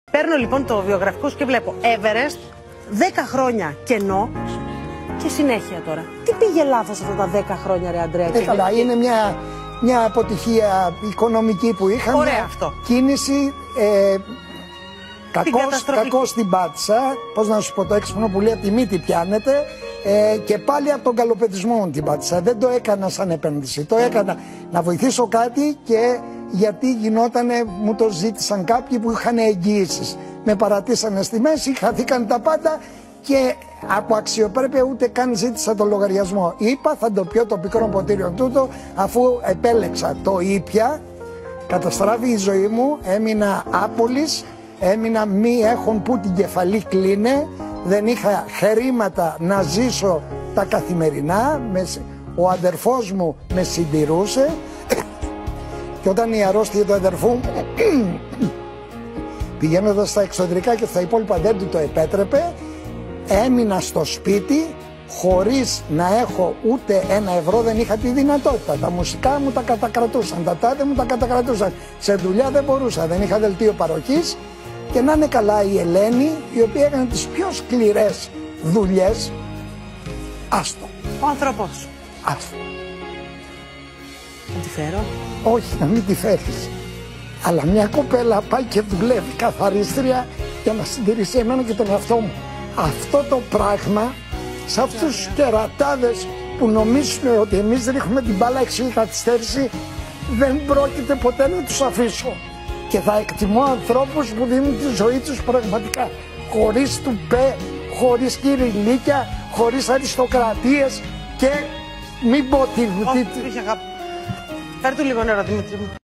Παίρνω λοιπόν το βιογραφικό σου και βλέπω Everest, 10 χρόνια κενό και συνέχεια τώρα. Τι πήγε λάθος αυτά τα 10 χρόνια, ρε Αντρέα? Καλά, είναι μια αποτυχία οικονομική που είχαμε. Ωραία αυτό. Κίνηση, κακώς την πάτησα. Πώς να σου πω, το έξυπνο που λέει από τη μύτη πιάνεται. Και πάλι από τον καλοπετισμό την πάτησα. Δεν το έκανα σαν επένδυση. Το έκανα να βοηθήσω κάτι και γιατί γινότανε, μου το ζήτησαν κάποιοι που είχαν εγγυήσεις. Με παρατήσανε στη μέση, χαθήκαν τα πάντα και από αξιοπρέπεια ούτε καν ζήτησα το λογαριασμό. Είπα θα το πιω το πικρό ποτήριο τούτο, αφού επέλεξα το ήπια, καταστράφη η ζωή μου, έμεινα άπολης, έμεινα μη έχουν που την κεφαλή κλείνε, δεν είχα χρήματα να ζήσω τα καθημερινά, ο αδερφός μου με συντηρούσε και όταν η αρρώστια του αδερφού μου πηγαίνοντας στα εξωτερικά και στα υπόλοιπα δεν του το επέτρεπε, έμεινα στο σπίτι χωρίς να έχω ούτε ένα ευρώ, δεν είχα τη δυνατότητα. Τα μουσικά μου τα κατακρατούσαν, τα τάδε μου τα κατακρατούσαν. Σε δουλειά δεν μπορούσα, δεν είχα δελτίο παροχής και να είναι καλά η Ελένη, η οποία έκανε τις πιο σκληρές δουλειές. Άστο. Ο άνθρωπος. Άστο. Να τη φέρω? Όχι, να μην τη φέρεις. Αλλά μια κοπέλα πάει και δουλεύει καθαρίστρια για να συντηρήσει εμένα και τον εαυτό μου. Αυτό το πράγμα, σε αυτούς τους κερατάδες που νομίζουν ότι εμείς ρίχνουμε την μπάλα εξή καθυστέρηση, δεν πρόκειται ποτέ να τους αφήσω. Και θα εκτιμώ ανθρώπους που δίνουν τη ζωή τους πραγματικά. Χωρίς τουπέ, χωρίς κυριλίκια, χωρίς αριστοκρατίες και μην πω τι... Όχι, είχε αγάπη. Φέρ' του λίγο νερό, Δημήτρη μου.